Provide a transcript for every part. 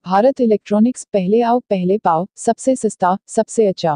Bharat electronics, पहले आओ पहले पाओ, सबसे सस्ता सबसे अच्छा।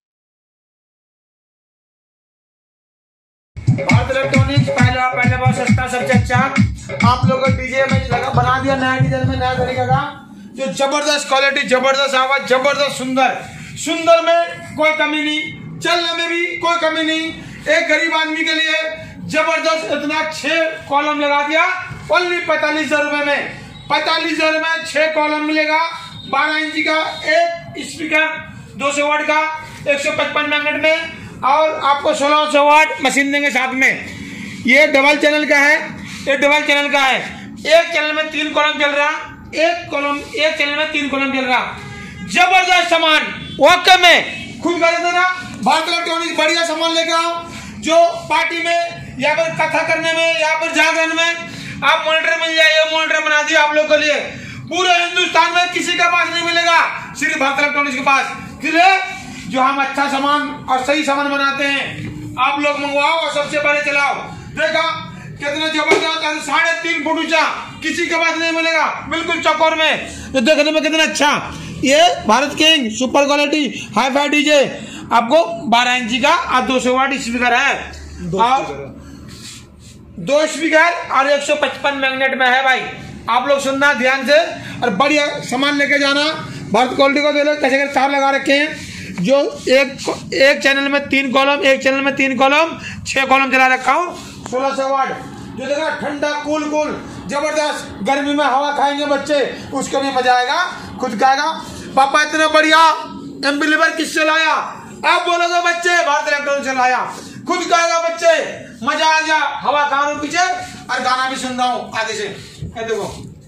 भारत इलेक्ट्रॉनिक्स, पहले आओ पहले पाओ, सस्ता सबसे अच्छा। आप लोगों को डीजे में बना दिया नया डिजाइन में, नया तरीका का, जो जबरदस्त क्वालिटी, जबरदस्त आवाज, जबरदस्त सुंदर, सुंदर में कोई कमी नहीं, चलने में भी कोई कमी नहीं। एक गरीब आदमी के लिए जबरदस्त इतना 6 कॉलम लगा दिया ओनली 45,000 रुपए में। 45,000 में 6 कॉलम मिलेगा। 12 इंची का एक स्पीकर 200 वाट का 155 मैग्नेट में, और आपको 1600 वाट मशीन देंगे साथ में। ये डबल चैनल का है, ये डबल चैनल का है। एक चैनल में 3 कॉलम चल रहा, एक चैनल में 3 कॉलम चल रहा। जबरदस्त सामान वाकई में खुद कर देना। भारत इलेक्ट्रॉनिक्स बढ़िया सामान लेके आओ, जो पार्टी में या फिर कथा करने में या फिर जागरण में आप मॉनिटर मिल जाए। मॉनिटर बना दिया आप लोग के लिए। पूरे हिंदुस्तान में किसी के पास नहीं मिलेगा, सिर्फ भारत इलेक्ट्रॉनिक्स के पास। इसलिए जो हम अच्छा सामान और सही सामान बनाते हैं, आप लोग मंगवाओ और सबसे पहले चलाओ। देखा कितना जबरदस्त, 3.5 फुट ऊंचा, किसी के पास नहीं मिलेगा, बिल्कुल चौकोर में, तो देखने में कितना अच्छा। ये Bharat king super quality hifi DJ आपको 12 इंची का और 200 वाट स्पीकर है, और 2 स्पीकर और 155 मैग्नेट में है भाई। आप लोग सुनना ध्यान से और बढ़िया सामान लेके जाना। भारत क्वालिटी को दे लो। कैसे तार लगा रखे हैं, जो एक चैनल में 3 कॉलम, एक चैनल में 3 कॉलम, 6 कॉलम चला रखा हूँ। 1600 वाट, जो देखा ठंडा कूल जबरदस्त। गर्मी में हवा खाएंगे बच्चे, उसको भी मजा आएगा, खुद खाएगा। पापा इतना बढ़िया एम्बिलीवर किससे लाया? आप बोलोगे बच्चे भारत इलेक्ट्रॉनिक्स से लाया। खुद खाएगा बच्चे, मजा आ गया। हवा खा रहा हूँ पीछे और गाना भी सुन रहा हूँ आगे से। देखो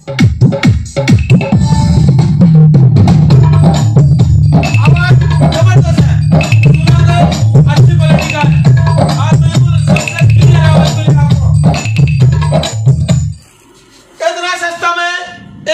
आवाज जबरदस्त है, अच्छी क्वालिटी का है। इतना सस्ता में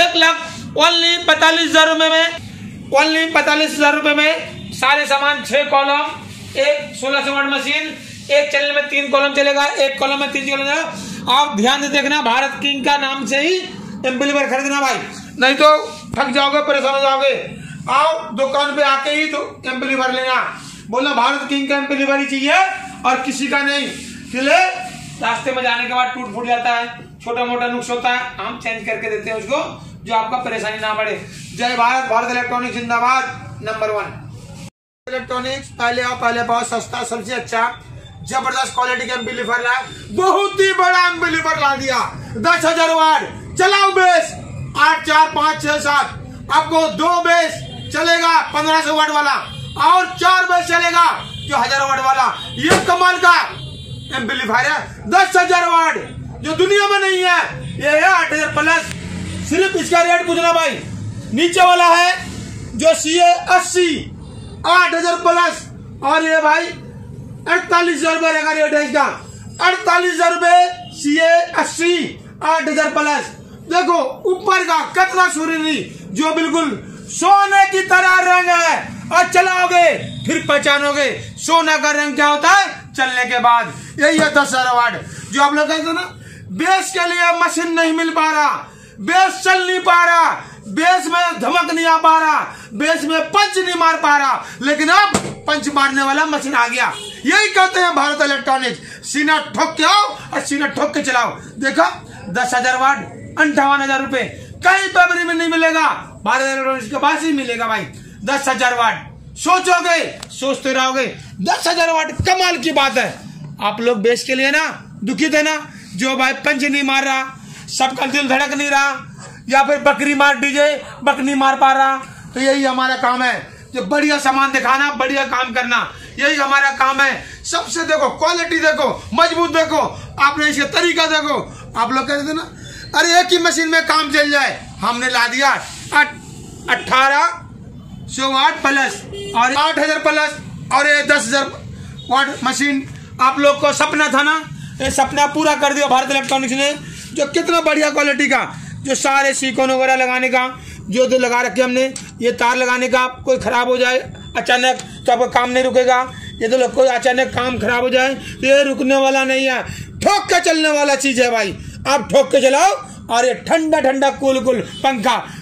1,45,000 रुपए में, ओनली 45,000 रुपए में सारे सामान। 6 कॉलम, एक 1600 वाट मशीन, एक चैनल में 3 कॉलम चलेगा, एक कॉलम में 3 कॉलम चलेगा। आप ध्यान से देखना, भारत किंग का नाम से ही एम्पलीफायर खरीदना भाई, नहीं तो थक जाओगे, परेशान हो जाओगे। आओ दुकान पे आके ही तो एम्पलीफायर लेना, बोलना भारत किंग का एम्पलीफायर ही चाहिए और किसी का नहीं। इसलिए रास्ते में जाने के बाद टूट फूट जाता है, छोटा मोटा नुक्स होता है, हम चेंज करके देते हैं उसको, जो आपका परेशानी ना बढ़े। जय भारत, भारत इलेक्ट्रॉनिक्स जिंदाबाद, नंबर 1 इलेक्ट्रॉनिक्स। पहले आओ पहले पाओ, सस्ता सबसे अच्छा, जबरदस्त क्वालिटी का एम्पलीफायर ला, बहुत ही बड़ा एम्पलीफायर ला दिया। 10,000 वाट चलाओ बेस, 8, 4, 5, 6, 7। आपको 2 बेस चलेगा 1500 वाट वाला, और 4 बेस चलेगा जो 1000 वाट वाला। ये कमाल का एम्पलीफायर है, 10,000 वाट, जो दुनिया में नहीं है। ये है 8,000 प्लस। सिर्फ इसका रेट पूछना भाई। नीचे वाला है जो CA 80, 8,000 प्लस, और ये भाई 48,000 रुपए का रेट है इसका। 48,000 रुपए CA 80, 8,000 प्लस। देखो ऊपर का कितना सुरीली, जो बिल्कुल सोने की तरह रंग है, और चलाओगे फिर पहचानोगे सोना का रंग क्या होता है चलने के बाद। यही है 10,000 वाट। जो आप लोग कहते हैं ना, बेस के लिए मशीन नहीं मिल पा रहा, बेस चल नहीं पा रहा, बेस में धमक नहीं आ पा रहा, बेस में पंच नहीं मार पा रहा, लेकिन अब पंच मारने वाला मशीन आ गया। यही कहते हैं भारत इलेक्ट्रॉनिक्स, सीना ठोक के आओ और सीना ठोक के चलाओ। देखा 10,000 वाट 58,000 रुपए, कहीं पे में नहीं मिलेगा, भारत इलेक्ट्रॉनिक्स के पास ही मिलेगा भाई। 10,000 वाट सोचोगे, सोचते रहोगे। 10,000 वाट कमाल की बात है। आप लोग बेस के लिए ना दुखित है ना, जो भाई पंच नहीं मार रहा, सबका दिल धड़क नहीं रहा, या फिर बकरी मार डीजे बक नहीं मार पा रहा, तो यही हमारा काम है, जो बढ़िया सामान दिखाना, बढ़िया काम करना, यही हमारा काम है। सबसे देखो क्वालिटी, देखो मजबूत, देखो आपने इसका तरीका देखो। आप लोग कहते थे ना, अरे एक ही मशीन में काम चल जाए, हमने ला दिया 1800 वाट प्लस और 8,000 प्लस और ये 10,000 वाट मशीन। आप लोग को सपना था ना, ये सपना पूरा कर दिया भारत इलेक्ट्रॉनिक्स ने। जो कितना बढ़िया क्वालिटी का, जो सारे सिलिकॉन वगैरह लगाने का जो तो लगा रखे हमने, ये तार लगाने का, कोई खराब हो जाए अचानक तो आपका काम नहीं रुकेगा। ये तो कोई अचानक काम खराब हो जाए तो ये रुकने वाला नहीं है, ठोक के चलने वाला चीज है भाई। आप ठोक के चलाओ और ये ठंडा ठंडा कूल पंखा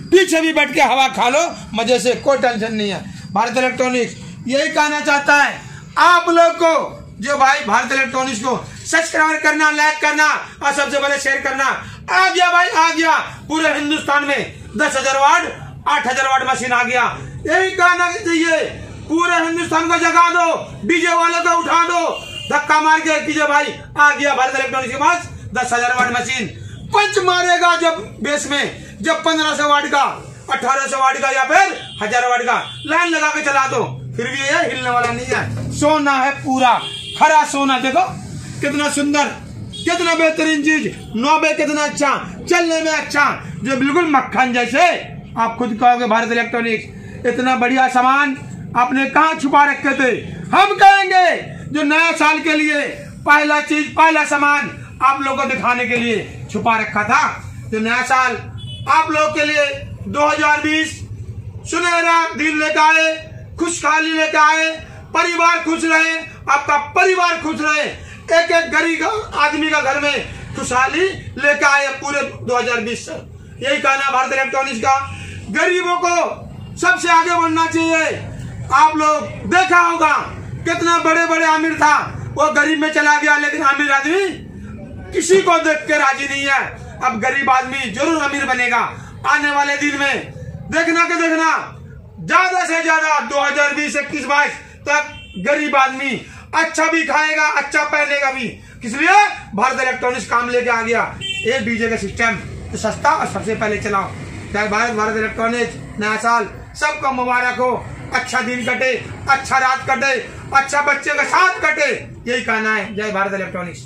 पीछे भी बैठ के हवा खा लो मजे से, कोई टेंशन नहीं है। भारत इलेक्ट्रॉनिक्स यही कहना चाहता है आप लोग को, जो भाई भारत इलेक्ट्रॉनिक्स को सब्सक्राइब करना, लाइक करना और सबसे पहले शेयर करना। आ गया भाई, आ गया पूरे हिंदुस्तान में 10,000 वाट 8,000 वाट मशीन आ गया। यही कहना चाहिए, पूरे हिंदुस्तान को जगा दो, डीजे वालों को उठा दो धक्का मार के कि जो भाई आ गया भारत इलेक्ट्रॉनिक्स के पास 10,000 वाट मशीन। पंच मारेगा जब बेस में, जब 1500 वाट का, 1800 वाट का या फिर 1000 वाट का लाइन लगा के चला दो, फिर भी ये हिलने वाला नहीं है। सोना है पूरा खरा सोना। देखो कितना सुंदर, कितना बेहतरीन चीज, नोबे कितना अच्छा, चलने में अच्छा, जो बिल्कुल मक्खन जैसे। आप खुद कहोगे भारत इलेक्ट्रॉनिक्स इतना बढ़िया सामान आपने कहाँ छुपा रखे थे। हम कहेंगे जो नया साल के लिए पहला चीज, पहला सामान आप लोगों को दिखाने के लिए छुपा रखा था। जो नया साल आप लोग के लिए 2020 सुनहरा दिन लेकर आए, खुशहाली लेकर आए, परिवार खुश रहे, आपका परिवार खुश रहे, एक एक गरीब आदमी का घर में खुशहाली लेकर आए पूरे 2020 से। यही कहना भारत इलेक्ट्रॉनिक्स का। गरीबों को सबसे आगे बढ़ना चाहिए। आप लोग देखा होगा कितना बड़े बड़े अमीर था, वो गरीब में चला गया, लेकिन अमीर आदमी किसी को देख के राजी नहीं है। अब गरीब आदमी जरूर अमीर बनेगा आने वाले दिन में। देखना के देखना ज्यादा से ज्यादा 2020-21-22 तक गरीब आदमी अच्छा भी खाएगा, अच्छा पहनेगा भी। इसलिए भारत इलेक्ट्रॉनिक्स काम लेके आ गया। ये डीजे का सिस्टम तो सस्ता और सबसे पहले चलाओ। जय भारत, भारत इलेक्ट्रॉनिक्स। नया साल सबको मुबारक हो, अच्छा दिन कटे, अच्छा रात कटे, अच्छा बच्चे का साथ कटे, यही कहना है। जय भारत इलेक्ट्रॉनिक्स।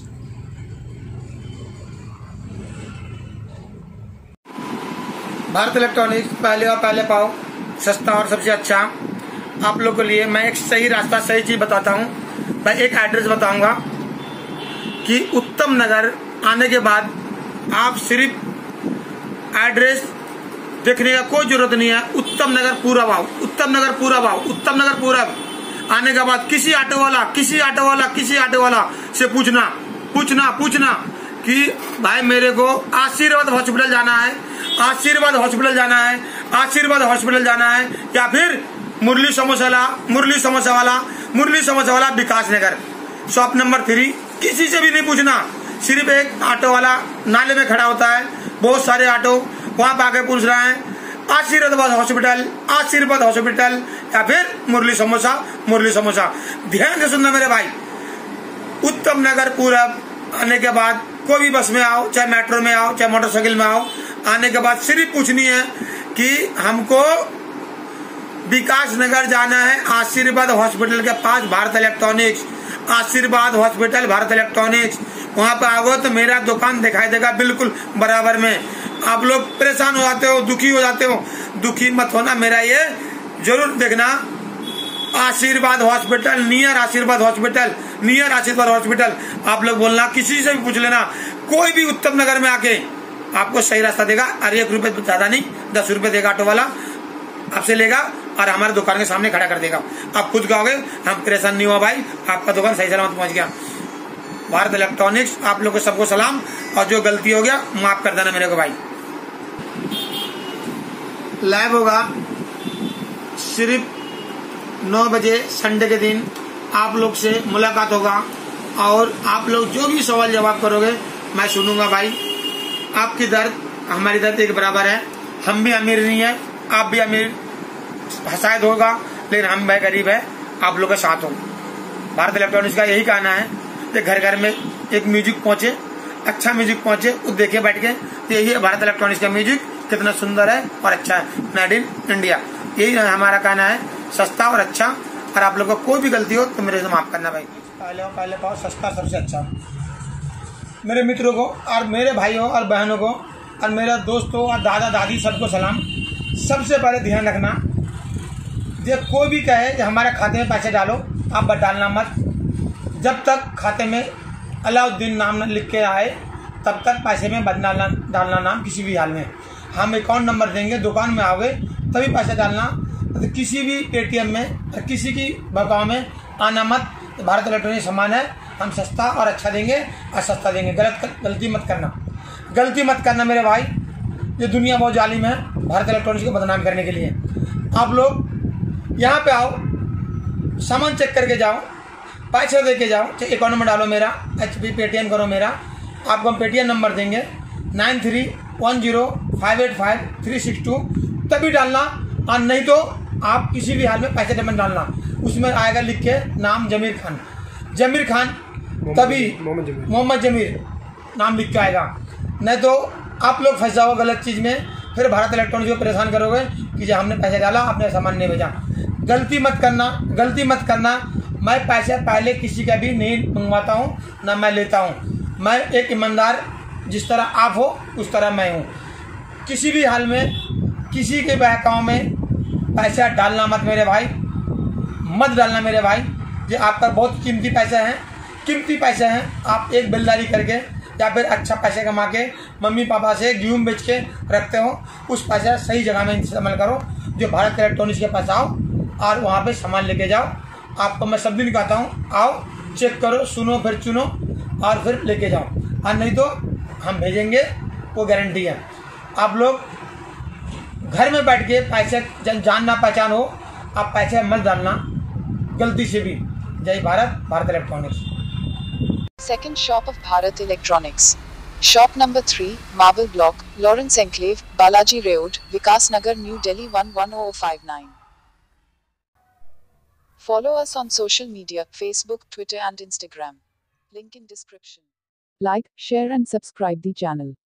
भारत इलेक्ट्रॉनिक्स पहले और पहले पाओ, सस्ता और सबसे अच्छा। आप लोग के लिए मैं एक सही रास्ता, सही चीज बताता हूँ। मैं एक एड्रेस बताऊंगा कि उत्तम नगर आने के बाद आप सिर्फ एड्रेस देखने का कोई जरूरत नहीं है। उत्तम नगर पूरा भाव, उत्तम नगर पूरा भाव, उत्तम नगर पूरा आने के बाद किसी ऑटो वाला से पूछना कि भाई मेरे को आशीर्वाद हॉस्पिटल जाना है, आशीर्वाद हॉस्पिटल जाना है, या फिर मुरली समोसा वाला विकास नगर शॉप नंबर 3। किसी से भी नहीं पूछना, सिर्फ एक ऑटो वाला नाले में खड़ा होता है, बहुत सारे ऑटो वहां पे आके पूछ रहे हैं आशीर्वाद हॉस्पिटल या फिर मुरली समोसा। ध्यान से सुनना मेरे भाई, उत्तम नगर पूरा आने के बाद कोई भी बस में आओ, चाहे मेट्रो में आओ, चाहे मोटरसाइकिल में आओ, आने के बाद सिर्फ पूछनी है कि हमको विकास नगर जाना है, आशीर्वाद हॉस्पिटल के पास Bharat electronics, Ashirwad hospital Bharat electronics. वहां पे आओगे तो मेरा दुकान दिखाई देगा बिल्कुल बराबर में। आप लोग परेशान हो जाते हो, दुखी हो जाते हो, दुखी मत होना, मेरा ये जरूर देखना। आशीर्वाद हॉस्पिटल, नियर आशीर्वाद हॉस्पिटल। आप लोग बोलना, किसी से भी पूछ लेना, कोई भी उत्तम नगर में आके आपको सही रास्ता देगा। और 1 रुपए ज्यादा नहीं, 10 रुपए देगा ऑटो वाला, आपसे लेगा और हमारे दुकान के सामने खड़ा कर देगा। आप खुद कहोगे हम परेशान नहीं हुआ भाई, आपका दुकान सही सलामत पहुंच गया। भारत इलेक्ट्रॉनिक्स आप लोग को सबको सलाम, और जो गलती हो गया माफ कर देना मेरे को भाई। लाइव होगा सिर्फ 9 बजे संडे के दिन, आप लोग से मुलाकात होगा और आप लोग जो भी सवाल जवाब करोगे मैं सुनूंगा भाई। आपकी दर्द हमारी दर्द एक बराबर है, हम भी अमीर नहीं है, आप भी अमीर शायद होगा, लेकिन हम भाई गरीब है, आप लोग के साथ हो। भारत इलेक्ट्रॉनिक्स का यही कहना है कि घर घर में एक म्यूजिक पहुंचे, अच्छा म्यूजिक पहुंचे, वो देखे बैठ के, तो यही है भारत इलेक्ट्रॉनिक्स का म्यूजिक कितना सुंदर है और अच्छा है, मेड इन इंडिया। यही हमारा कहना है, सस्ता और अच्छा। और आप लोग को कोई भी गलती हो तो मेरे से माफ करना भाई। पहले पाओ, सस्ता सबसे अच्छा। मेरे मित्रों को और मेरे भाइयों और बहनों को और मेरे दोस्तों और दादा दादी सबको सलाम। सबसे पहले ध्यान रखना, जब कोई भी कहे कि हमारे खाते में पैसे डालो, आप डालना मत। जब तक खाते में अलाउद्दीन नाम लिख के आए तब तक पैसे में डालना नाम किसी भी हाल में। हम अकाउंट नंबर देंगे, दुकान में आओगे तभी पैसा डालना। तो किसी भी पेटीएम में और किसी की भकाओ में आना मत। तो भारत इलेक्ट्रॉनिक्स सामान है, हम सस्ता और अच्छा देंगे और सस्ता देंगे। गलती मत करना मेरे भाई। ये दुनिया बहुत जालिम है भारत इलेक्ट्रॉनिक्स को बदनाम करने के लिए। आप लोग यहाँ पे आओ, सामान चेक करके जाओ, पैसे दे के जाओ, अकाउंट में डालो मेरा, HP पेटीएम करो मेरा। आपको हम पेटीएम नंबर देंगे 9310585362, तभी डालना। और नहीं तो आप किसी भी हाल में पैसे पेमेंट डालना, उसमें आएगा लिख के नाम जमीर खान, तभी मोहम्मद जमीर नाम लिख के आएगा। नहीं तो आप लोग फंस जाओ गलत चीज़ में, फिर भारत इलेक्ट्रॉनिक्स को परेशान करोगे कि जो हमने पैसे डाला आपने सामान नहीं भेजा। गलती मत करना। मैं पैसे पहले किसी का भी नहीं मंगवाता हूँ, ना मैं लेता हूँ। मैं एक ईमानदार, जिस तरह आप हो उस तरह मैं हूँ। किसी भी हाल में किसी के बहकाव में पैसा डालना मत मेरे भाई, मत डालना मेरे भाई। ये आपका बहुत कीमती पैसे हैं। आप एक बिलदारी करके या फिर अच्छा पैसे कमा के मम्मी पापा से गेहूँ बेच के रखते हो, उस पैसा सही जगह में इस्तेमाल करो। जो भारत इलेक्ट्रॉनिक्स के पास आओ और वहाँ पे सामान लेके जाओ। आपको मैं सब दिन कहता हूँ, आओ चेक करो, सुनो, फिर चुनो और फिर लेके जाओ। और नहीं तो हम भेजेंगे, वो गारंटी है। आप लोग घर में बैठ के पैसे जान ना पहचान हो, आप पैसे मत डालना गलती से भी। जय Bharat, Bharat electronics. Second shop of Bharat Electronics. Shop number 3, Marble Block, Lawrence Enclave, Balaji Road, Vikas Nagar, New Delhi 110059. Follow us on social media, Facebook, Twitter and Instagram. Link in description. Like, share and subscribe the channel.